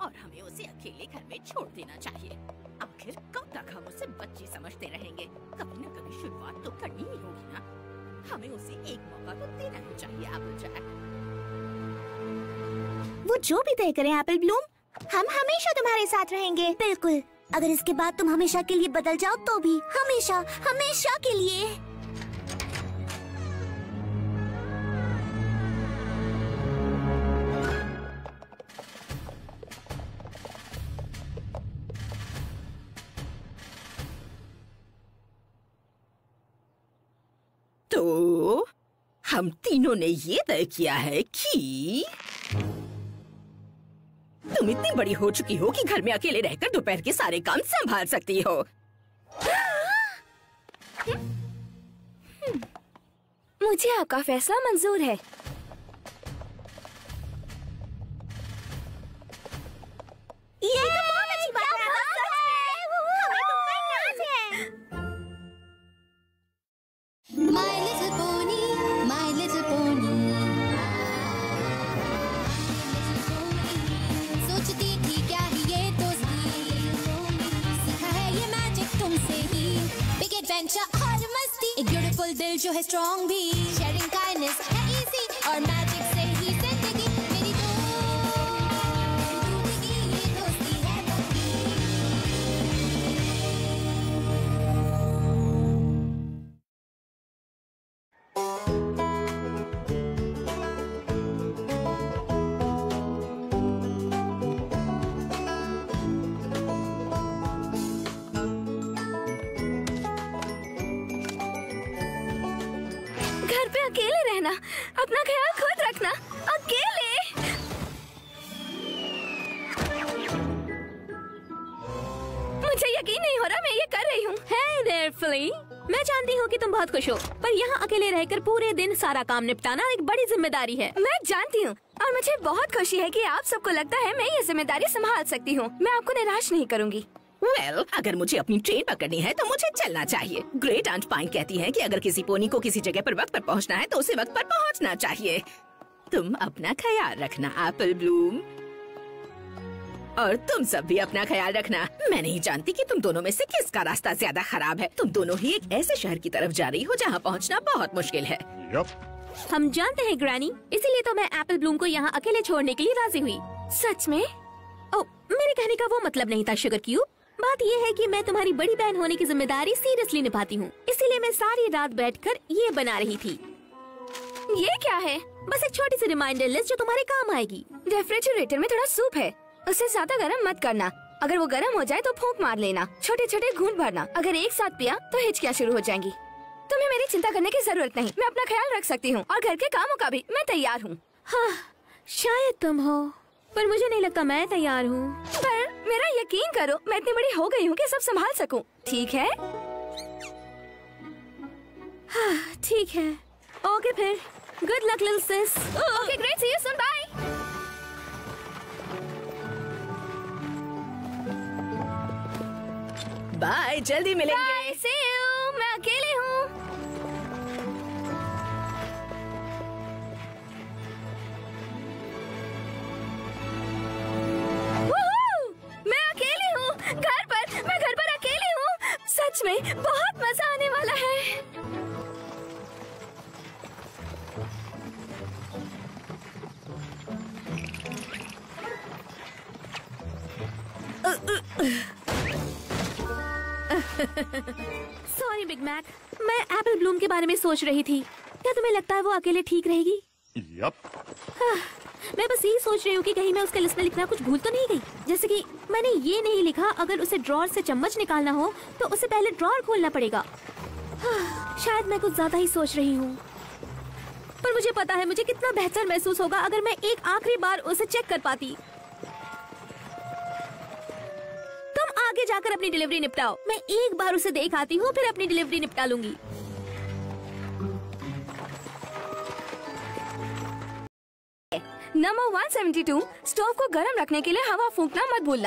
और हमें उसे अकेले घर में छोड़ देना चाहिए। आखिर कब तक हम उसे बच्ची समझते रहेंगे? कभी न कभी शुरुआत तो करनी ही होगी ना। हमें उसे एक मौका तो देना ही चाहिए एप्पलजैक। वो जो भी तय करे एप्पल ब्लूम, हम हमेशा तुम्हारे साथ रहेंगे। बिल्कुल, अगर इसके बाद तुम हमेशा के लिए बदल जाओ तो भी, हमेशा हमेशा के लिए। तो हम तीनों ने ये तय किया है कि तुम इतनी बड़ी हो चुकी हो कि घर में अकेले रहकर दोपहर के सारे काम संभाल सकती हो। मुझे आपका फैसला मंजूर है। ये तो बहुत अच्छी बात है। हमें तुम पर नाज है। My little pony, my little pony. सोचती थी क्या ही ये दोस्ती, सीखा है ये मैजिक तुमसे ही। Big adventure और मस्ती, एक ब्यूटीफुल दिल जो है स्ट्रॉन्ग भी। Sharing kindness है easy और मैजिक से ही जिंदगी मेरी दोस्ती, ये दोस्ती है पक्की। घर पे अकेले रहना, अपना ख्याल खुद रखना, अकेले। मुझे यकीन नहीं हो रहा मैं ये कर रही हूँ। Hey there, Flea। मैं जानती हूँ कि तुम बहुत खुश हो, पर यहाँ अकेले रहकर पूरे दिन सारा काम निपटाना एक बड़ी जिम्मेदारी है। मैं जानती हूँ और मुझे बहुत खुशी है कि आप सबको लगता है मैं ये जिम्मेदारी संभाल सकती हूँ। मैं आपको निराश नहीं करूँगी। अगर मुझे अपनी ट्रेन पकड़नी है तो मुझे चलना चाहिए। ग्रेट आंट पाइन कहती है कि अगर किसी पोनी को किसी जगह पर वक्त पर पहुंचना है तो उसे वक्त पर पहुंचना चाहिए। तुम अपना ख्याल रखना एप्पल ब्लूम, और तुम सब भी अपना ख्याल रखना। मैं नहीं जानती कि तुम दोनों में से किसका रास्ता ज्यादा खराब है। तुम दोनों ही एक ऐसे शहर की तरफ जा रही हो जहाँ पहुँचना बहुत मुश्किल है। हम जानते हैं ग्रैनी, इसीलिए तो मैं एप्पल ब्लूम को यहाँ अकेले छोड़ने के लिए राजी हुई। सच में? ओ, मेरे कहने का वो मतलब नहीं था शुगर क्यूब। बात ये है कि मैं तुम्हारी बड़ी बहन होने की जिम्मेदारी सीरियसली निभाती हूँ, इसीलिए मैं सारी रात बैठकर ये बना रही थी। ये क्या है? बस एक छोटी सी रिमाइंडर लिस्ट जो तुम्हारे काम आएगी। रेफ्रिजरेटर में थोड़ा सूप है, उसे ज्यादा गर्म मत करना। अगर वो गर्म हो जाए तो फूंक मार लेना, छोटे छोटे घूंट भरना। अगर एक साथ पिया तो हिचकियाँ शुरू हो जाएंगी। तुम्हें मेरी चिंता करने की जरूरत नहीं, मैं अपना ख्याल रख सकती हूँ और घर के कामों का भी मैं तैयार हूँ। हाँ, शायद तुम हो, पर मुझे नहीं लगता मैं तैयार हूँ। पर मेरा यकीन करो, मैं इतनी बड़ी हो गई हूँ कि सब संभाल सकूं। ठीक है? हाँ, ठीक है। ओके फिर, good luck little sis. Okay great, see you soon, bye. Bye, जल्दी मिलेंगे। Bye, see you. मैं अकेली हूँ। मैं घर पर अकेली हूँ। सच में बहुत मजा आने वाला है। सॉरी बिग मैक, मैं एप्पल ब्लूम के बारे में सोच रही थी। क्या तुम्हें लगता है वो अकेले ठीक रहेगी? यप। मैं बस यही सोच रही हूँ कि कहीं मैं उसके लिस्ट में लिखना कुछ भूल तो नहीं गई। जैसे कि मैंने ये नहीं लिखा, अगर उसे ड्रॉर से चम्मच निकालना हो तो उसे पहले ड्रॉर खोलना पड़ेगा। शायद मैं कुछ ज्यादा ही सोच रही हूँ, पर मुझे पता है मुझे कितना बेहतर महसूस होगा अगर मैं एक आखिरी बार उसे चेक कर पाती। तुम आगे जाकर अपनी डिलीवरी निपटाओ, मैं एक बार उसे देख आती हूँ, फिर अपनी डिलीवरी निपटा लूंगी। नंबर 172, स्टोव को गर्म रखने के लिए हवा फूंकना मत भूलना।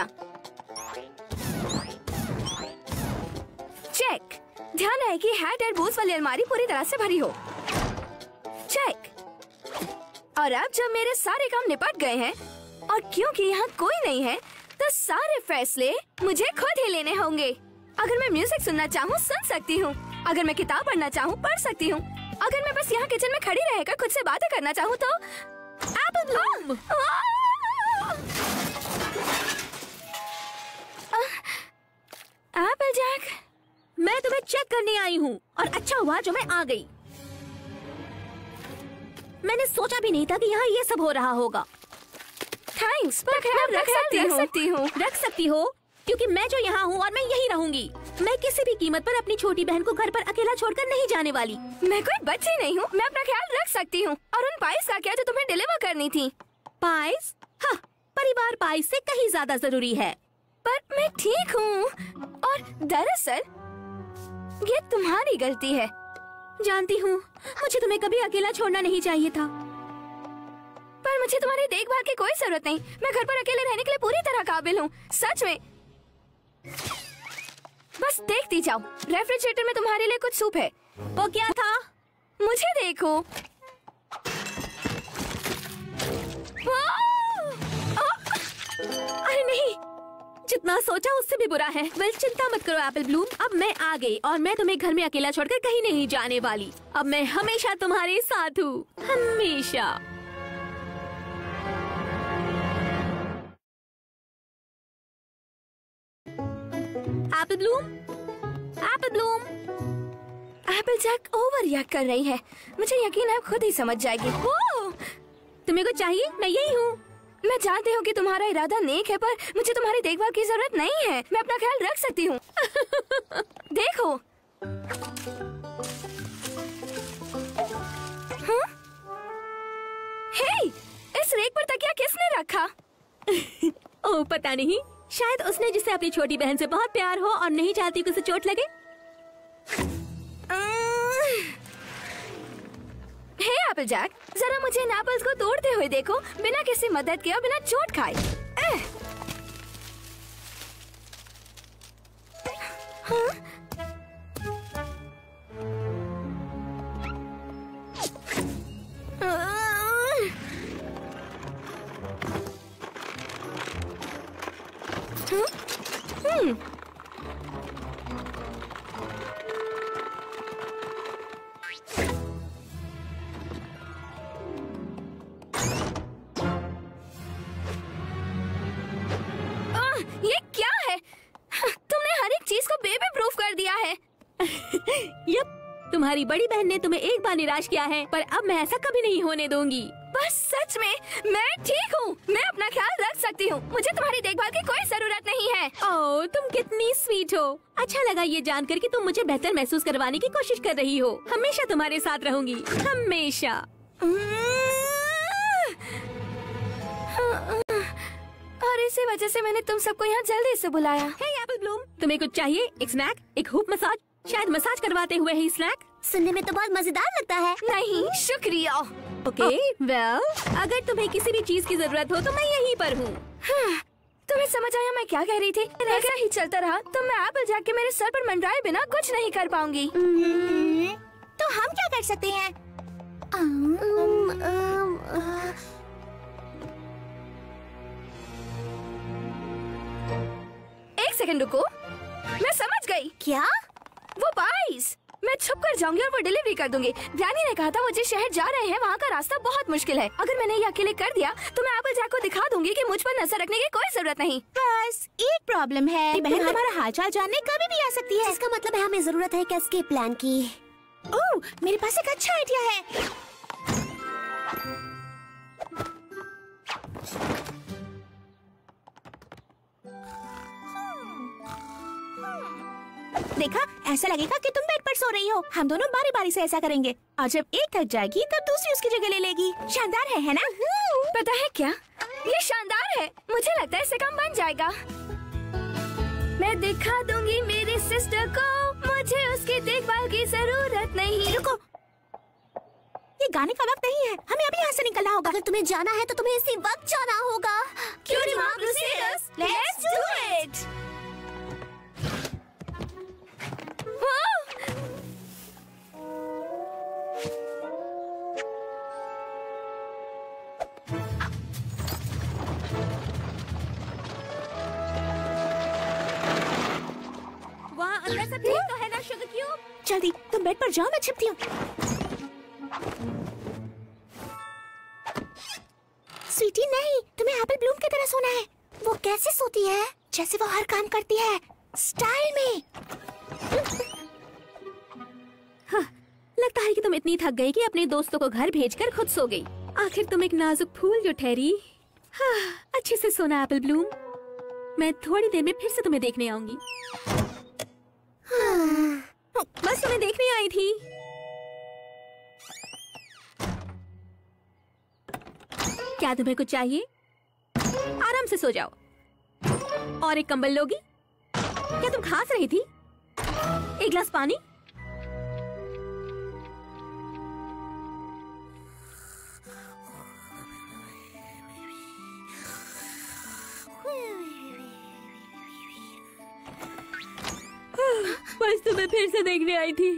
चेक। ध्यान रहे कि हैट और बूट्स वाली अलमारी पूरी तरह से भरी हो। चेक। और अब जब मेरे सारे काम निपट गए हैं और क्योंकि यहाँ कोई नहीं है तो सारे फैसले मुझे खुद ही लेने होंगे। अगर मैं म्यूजिक सुनना चाहूँ सुन सकती हूँ, अगर मैं किताब पढ़ना चाहूँ पढ़ सकती हूँ, अगर मैं बस यहाँ किचन में खड़ी रहकर खुद से बातें करना चाहूँ तो एप्पल ब्लूम। एप्पल जैक, मैं तुम्हें चेक करने आई हूँ और अच्छा हुआ जो मैं आ गई। मैंने सोचा भी नहीं था कि यहाँ ये सब हो रहा होगा। थैंक्स, पर ख्याल रख सकती हो क्योंकि मैं जो यहाँ हूँ और मैं यही रहूंगी। मैं किसी भी कीमत पर अपनी छोटी बहन को घर पर अकेला छोड़कर नहीं जाने वाली। मैं कोई बच्ची नहीं हूँ, मैं अपना ख्याल रख सकती हूँ। और उन पाइस का क्या जो तुम्हें डिलीवर करनी थी? पाइस? हाँ, परिवार पाइस से कहीं ज्यादा जरूरी है। पर मैं ठीक हूँ और दरअसल ये तुम्हारी गलती है। जानती हूँ, मुझे तुम्हें कभी अकेला छोड़ना नहीं चाहिए था, पर मुझे तुम्हारी देखभाल की कोई जरूरत नहीं। मैं घर पर अकेले रहने के लिए पूरी तरह काबिल हूँ, सच में। बस देखती जाओ, रेफ्रिजरेटर में तुम्हारे लिए कुछ सूप है। वो क्या था? मुझे देखो। अरे नहीं, जितना सोचा उससे भी बुरा है। वेल, चिंता मत करो एप्पल ब्लूम, अब मैं आ गई और मैं तुम्हें घर में अकेला छोड़कर कहीं नहीं जाने वाली। अब मैं हमेशा तुम्हारे साथ हूँ, हमेशा। Apple Bloom, Apple Bloom. Applejack overreact कर रही है। मुझे यकीन है खुद ही समझ जाएगी। ओह, तुम्हें कुछ चाहिए? मैं यही हूँ। मैं जानती हूँ कि तुम्हारा इरादा नेक है, पर मुझे तुम्हारी देखभाल की जरूरत नहीं है। मैं अपना ख्याल रख सकती हूँ। देखो। हाँ? हे, इस रेक पर तकिया किसने रखा? ओह, पता नहीं। शायद उसने, जिसे अपनी छोटी बहन से बहुत प्यार हो और नहीं चाहती कि उसे चोट लगे। हे एप्पल जैक, जरा मुझे इन एप्पल्स को तोड़ते हुए देखो, बिना किसी मदद के और बिना चोट खाए। हाँ? ये क्या है? तुमने हर एक चीज को बेबी प्रूफ कर दिया है। यप, तुम्हारी बड़ी बहन ने तुम्हें एक बार निराश किया है, पर अब मैं ऐसा कभी नहीं होने दूंगी। बस सच में मैं ठीक हूँ, मैं अपना ख्याल रख सकती हूँ। मुझे तुम्हारी देखभाल की कोई जरूरत नहीं है। ओह, तुम कितनी स्वीट हो। अच्छा लगा ये जानकर कि तुम मुझे बेहतर महसूस करवाने की कोशिश कर रही हो। हमेशा तुम्हारे साथ रहूंगी, हमेशा। और इसी वजह से मैंने तुम सबको यहाँ जल्दी से बुलाया। हे एप्पल ब्लूम, तुम्हें कुछ चाहिए? एक स्नैक, एक हुप मसाज, शायद मसाज करवाते हुए ही स्नैक। सुनने में तो बहुत मजेदार लगता है। नहीं, शुक्रिया। ओके, वेल, अगर तुम्हें किसी भी चीज की जरूरत हो तो मैं यहीं पर हूँ। हाँ, तुम्हें समझ आया मैं क्या कह रही थी? ऐसा ही चलता रहा तो मैं एप्पल जैक के मेरे सर पर मंडराए बिना कुछ नहीं कर पाऊंगी। तो हम क्या कर सकते हैं? एक सेकंड रुको, मैं समझ गई। क्या? वो पाइस। मैं छुप कर जाऊंगी और वो डिलीवरी कर दूंगी। ग्रैनी ने कहा था वो जिस शहर जा रहे हैं वहाँ का रास्ता बहुत मुश्किल है। अगर मैंने ये अकेले कर दिया तो मैं एप्पल जैक को दिखा दूंगी कि मुझ पर नजर रखने की कोई जरूरत नहीं। बस एक प्रॉब्लम है, बहन हमारा हालचाल जानने कभी भी आ सकती है। इसका मतलब है हमें जरूरत है कैस्केप प्लान की। ओह, मेरे पास एक अच्छा आइडिया है। देखा, ऐसा लगेगा कि तुम बेड पर सो रही हो। हम दोनों बारी बारी से ऐसा करेंगे और जब एक थक जाएगी तब दूसरी उसकी जगह ले लेगी। शानदार है ना? पता है क्या, ये शानदार है। मुझे लगता है इससे काम बन जाएगा। मैं दिखा दूंगी मेरी सिस्टर को, मुझे उसकी देखभाल की जरूरत नहीं। रुको, ये गाने का वक्त नहीं है, हमें अभी यहाँ से निकलना होगा। अगर तुम्हें जाना है तो तुम्हें इसी वक्त जाना होगा। क्यों डेमोक्रेसीज? Let's do it. सब ठीक तो है ना शुगर क्यूब? जल्दी तुम बेड पर जाओ, मैं छिपती हूँ। स्वीटी नहीं, तुम्हें एप्पल ब्लूम की तरह सोना है। वो कैसे सोती है? जैसे वो हर काम करती है, स्टाइल में। हाँ, लगता है कि तुम इतनी थक गई कि अपने दोस्तों को घर भेजकर खुद सो गई। आखिर तुम एक नाजुक फूल जो ठहरी। हाँ, अच्छे से सोना एप्पल ब्लूम। मैं थोड़ी देर में फिर से तुम्हें देखने आऊंगी। बस तुम्हें देखने आई थी। क्या तुम्हें कुछ चाहिए? आराम से सो जाओ। और एक कंबल लोगी? क्या तुम खांस रही थी? एक गिलास पानी? बस तुम्हें फिर से देखने आई थी।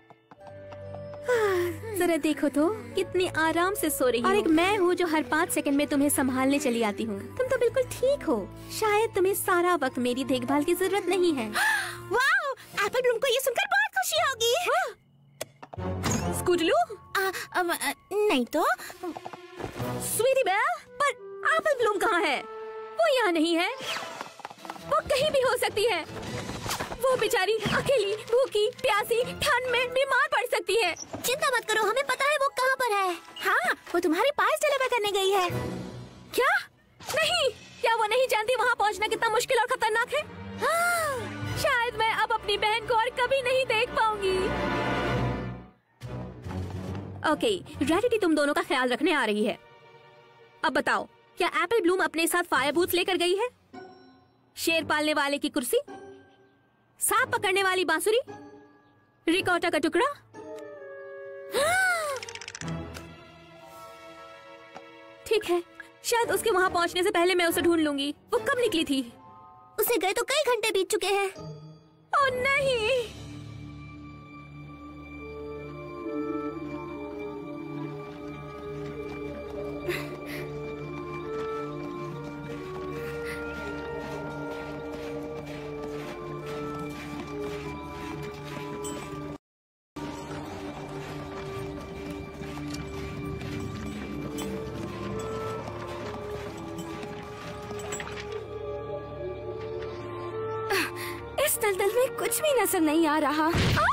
जरा देखो तो कितनी आराम से सो रही हो। और एक मैं हूँ जो हर 5 सेकंड में तुम्हें संभालने चली आती हूँ। तुम तो बिल्कुल ठीक हो। शायद तुम्हें सारा वक्त मेरी देखभाल की जरूरत नहीं है। वाओ, एप्पल ब्लूम को ये सुनकर बहुत खुशी होगी। स्कूटलू? नहीं तो स्वीटी बेल, पर एप्पल ब्लूम कहाँ है? वो यहाँ नहीं है। वो कहीं भी हो सकती है। वो बेचारी अकेली, भूखी, प्यासी, ठंड में बीमार पड़ सकती है। चिंता मत करो, हमें पता है वो कहाँ पर है। हाँ, वो तुम्हारे पास डिलीवर करने गई है। क्या? नहीं, क्या वो नहीं जानती वहाँ पहुँचना कितना मुश्किल और खतरनाक है? हाँ। शायद मैं अब अपनी बहन को और कभी नहीं देख पाऊंगी। ओके, रैरिटी तुम दोनों का ख्याल रखने आ रही है। अब बताओ, क्या एप्पल ब्लूम अपने साथ फायर बूथ लेकर गई है? शेर पालने वाले की कुर्सी? सांप पकड़ने वाली बांसुरी? रिकॉर्डर का टुकड़ा? ठीक है, शायद उसके वहां पहुंचने से पहले मैं उसे ढूंढ लूंगी। वो कब निकली थी? उसे गए तो कई घंटे बीत चुके हैं। ओह नहीं! इस दलदल में कुछ भी नजर नहीं आ रहा।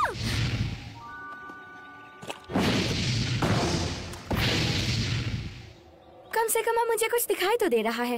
कम से कम अब मुझे कुछ दिखाई तो दे रहा है।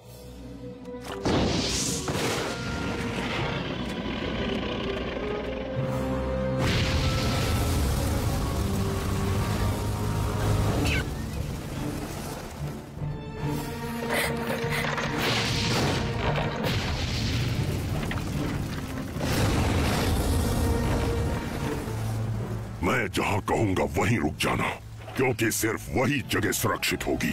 मैं जहाँ कहूँगा वहीं रुक जाना, क्योंकि सिर्फ वही जगह सुरक्षित होगी।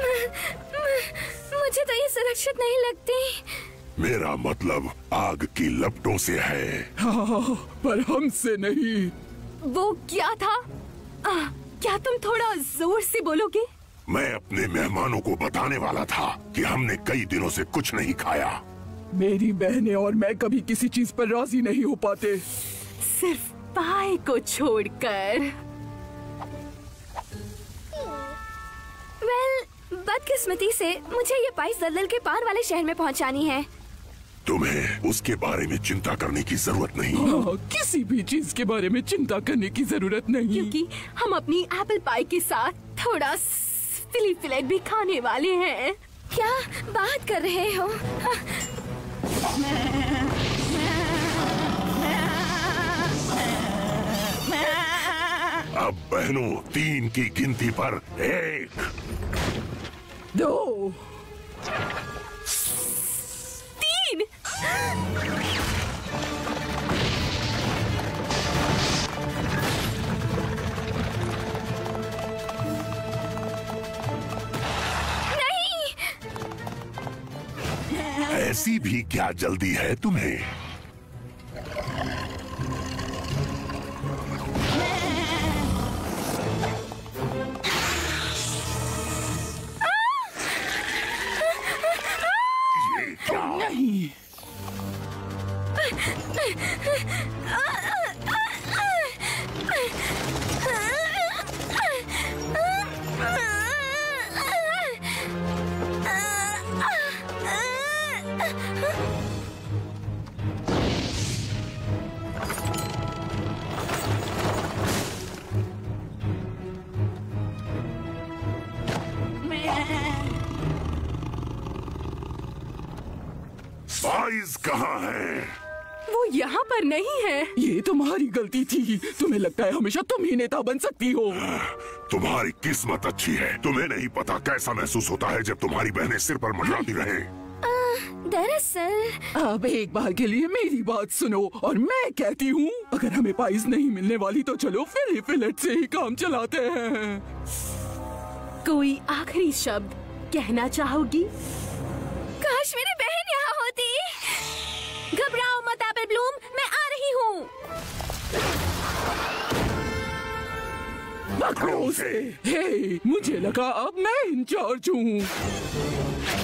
मुझे तो ये सुरक्षित नहीं लगती। मेरा मतलब आग की लपटों से है। हाँ, पर हमसे नहीं। वो क्या था? क्या तुम थोड़ा जोर से बोलोगे? मैं अपने मेहमानों को बताने वाला था कि हमने कई दिनों से कुछ नहीं खाया। मेरी बहनें और मैं कभी किसी चीज पर राजी नहीं हो पाते, सिर्फ पाए को छोड़कर। बदकिस्मती से मुझे ये पाइस दलदल के पार वाले शहर में पहुंचानी है। तुम्हें उसके बारे में चिंता करने की जरूरत नहीं। हाँ, किसी भी चीज के बारे में चिंता करने की जरूरत नहीं, क्योंकि हम अपनी एप्पल पाई के साथ थोड़ा फिली फिलेट भी खाने वाले हैं। क्या बात कर रहे हो? अब बहनों, 3 की गिनती पर 1, 2, 3। ऐसी भी क्या जल्दी है तुम्हें? ये क्या? नहीं। पाइज कहाँ है? वो यहाँ पर नहीं है। ये तुम्हारी गलती थी। तुम्हें लगता है हमेशा तुम ही नेता बन सकती हो। तुम्हारी किस्मत अच्छी है। तुम्हें नहीं पता कैसा महसूस होता है जब तुम्हारी बहनें सिर पर मंडराती रहे। दरअसल अब एक बार के लिए मेरी बात सुनो और मैं कहती हूँ अगर हमें पाइस नहीं मिलने वाली तो चलो फिली फिलेट से ही काम चलाते हैं। कोई आखिरी शब्द कहना चाहोगी? काश मेरी बहन यहाँ होती। घबराओ मत एप्पल ब्लूम, मैं आ रही हूँ। पकड़ो उसे। हे, मुझे लगा अब मैं इंचार्ज हूँ।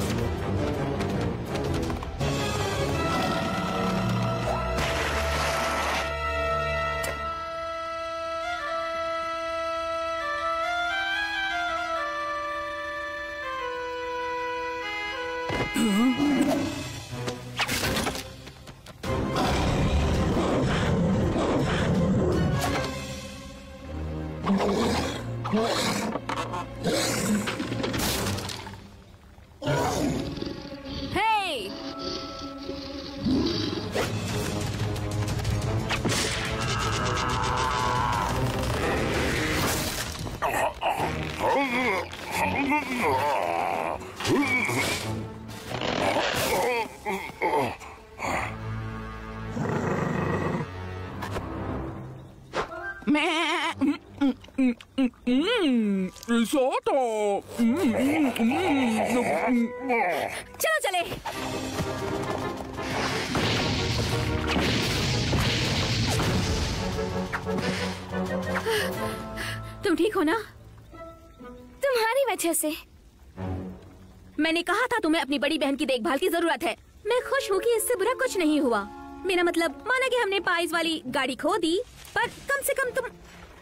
Hey! रिसोटो। चलो चले। तुम ठीक हो ना? तुम्हारी वजह से। मैंने कहा था तुम्हें अपनी बड़ी बहन की देखभाल की जरूरत है। मैं खुश हूँ कि इससे बुरा कुछ नहीं हुआ। मेरा मतलब माना कि हमने पाइस वाली गाड़ी खो दी, पर कम से कम तुम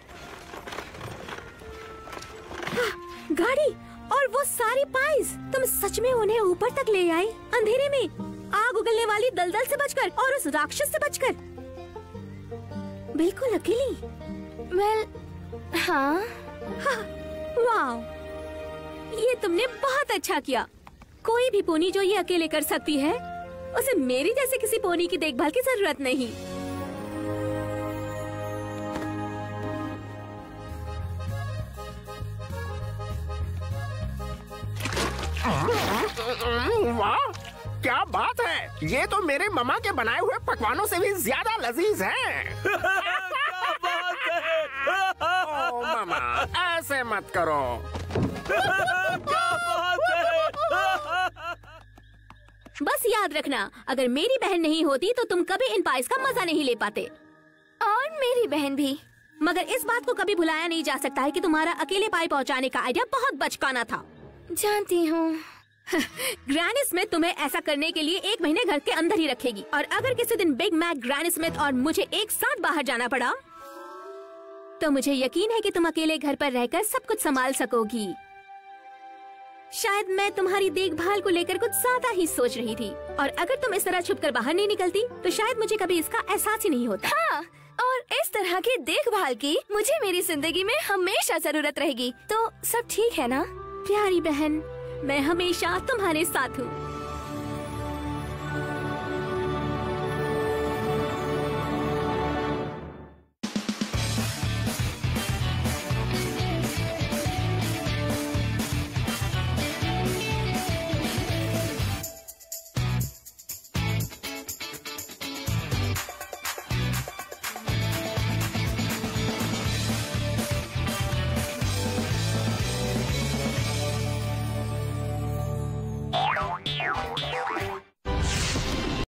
गाड़ी और वो सारी पाइस, तुम सच में उन्हें ऊपर तक ले आई, अंधेरे में आग उगलने वाली दलदल से बचकर और उस राक्षस से बचकर, बिल्कुल अकेली। वेल, हाँ। वाह, ये तुमने बहुत अच्छा किया। कोई भी पोनी जो ये अकेले कर सकती है, उसे मेरी जैसे किसी पोनी की देखभाल की जरूरत नहीं। वाह, क्या बात है। ये तो मेरे मम्मा के बनाए हुए पकवानों से भी ज्यादा लजीज है। ओह मम्मा, ऐसे मत करो। बस याद रखना, अगर मेरी बहन नहीं होती तो तुम कभी इन पाइस का मजा नहीं ले पाते। और मेरी बहन भी। मगर इस बात को कभी भुलाया नहीं जा सकता है कि तुम्हारा अकेले पाई पहुंचाने का आइडिया बहुत बचकाना था। जानती हूँ। ग्रैनी स्मिथ तुम्हें ऐसा करने के लिए 1 महीने घर के अंदर ही रखेगी, और अगर किसी दिन बिग मैक, ग्रैनी स्मिथ और मुझे एक साथ बाहर जाना पड़ा तो मुझे यकीन है कि तुम अकेले घर पर रहकर सब कुछ संभाल सकोगी। शायद मैं तुम्हारी देखभाल को लेकर कुछ ज्यादा ही सोच रही थी, और अगर तुम इस तरह छुपकर बाहर नहीं निकलती तो शायद मुझे कभी इसका एहसास ही नहीं होता। हाँ, और इस तरह की देखभाल की मुझे मेरी जिंदगी में हमेशा जरूरत रहेगी। तो सब ठीक है ना? प्यारी बहन, मैं हमेशा तुम्हारे साथ हूँ।